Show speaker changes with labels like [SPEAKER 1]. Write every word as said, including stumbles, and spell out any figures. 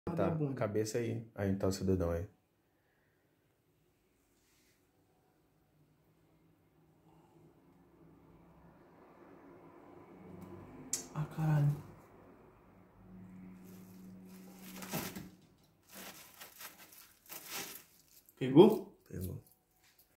[SPEAKER 1] Tá, a cabeça aí. Aí tá o seu dedão aí.
[SPEAKER 2] Ah, caralho. Pegou?
[SPEAKER 1] Pegou.